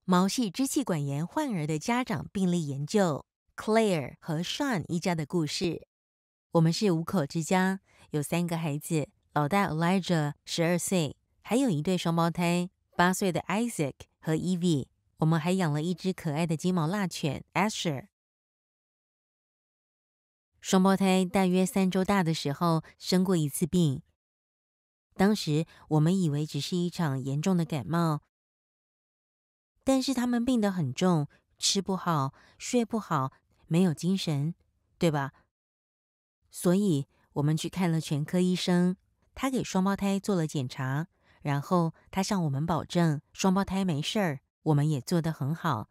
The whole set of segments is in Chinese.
毛细支气管炎患儿的家长病例研究 Claire 和 Sean 一家的故事。我们是5口之家，有3个孩子，老大 Elijah 12岁，还有一对双胞胎8岁的 Isaac 和 Evie。我们还养了一只可爱的金毛腊犬 Asher。双胞胎大约3周大的时候生过一次病，当时我们以为只是一场严重的感冒，但是他们病得很重，吃不好，睡不好，没有精神，对吧？所以我们去看了全科医生，他给双胞胎做了检查，然后他向我们保证双胞胎没事儿，我们也做得很好。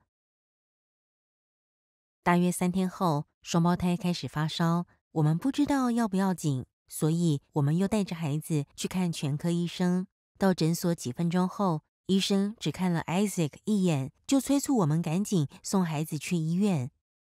大约3天后，双胞胎开始发烧，我们不知道要不要紧，所以我们又带着孩子去看全科医生。到诊所几分钟后，医生只看了 Isaac 一眼，就催促我们赶紧送孩子去医院。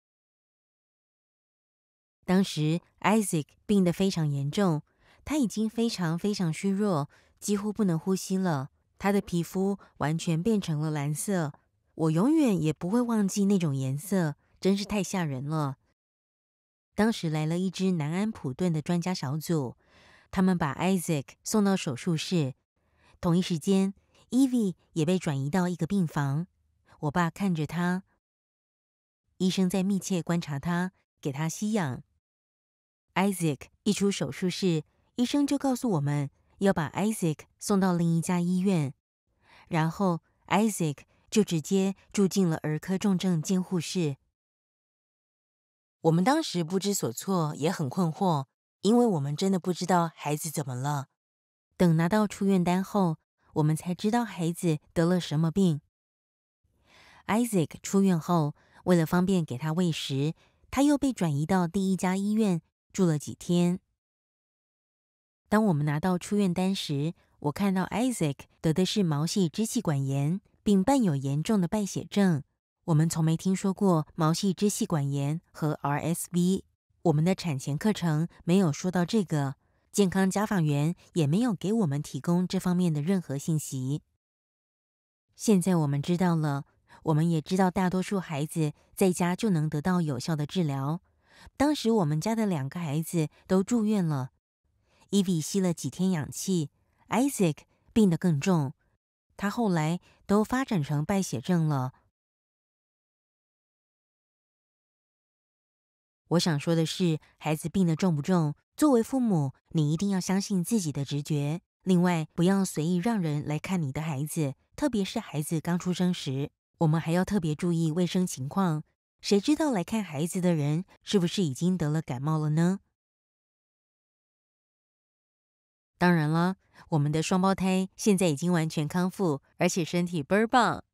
当时 Isaac 病得非常严重，他已经非常虚弱，几乎不能呼吸了。他的皮肤完全变成了蓝色，我永远也不会忘记那种颜色，真是太吓人了。当时来了一支南安普顿的专家小组，他们把 Isaac 送到手术室。同一时间 Evie 也被转移到一个病房。我爸看着他，医生在密切观察他，给他吸氧。Isaac 一出手术室，医生就告诉我们要把 Isaac 送到另一家医院，然后 Isaac 就直接住进了儿科重症监护室。我们当时不知所措，也很困惑，因为我们真的不知道孩子怎么了。等拿到出院单后，我们才知道孩子得了什么病。Isaac 出院后，为了方便给他喂食，他又被转移到第1家医院住了几天。当我们拿到出院单时，我看到 Isaac 得的是毛细支气管炎，并伴有严重的败血症。我们从没听说过毛细支气管炎和 RSV， 我们的产前课程没有说到这个，健康家访员也没有给我们提供这方面的任何信息。现在我们知道了，我们也知道大多数孩子在家就能得到有效的治疗。当时我们家的2个孩子都住院了， Evie 吸了几天氧气， Isaac 病得更重，他后来都发展成败血症了。我想说的是，孩子病得重不重，作为父母，你一定要相信自己的直觉。另外，不要随意让人来看你的孩子，特别是孩子刚出生时，我们还要特别注意卫生情况。谁知道来看孩子的人是不是已经得了感冒了呢？当然了，我们的双胞胎现在已经完全康复，而且身体倍儿棒。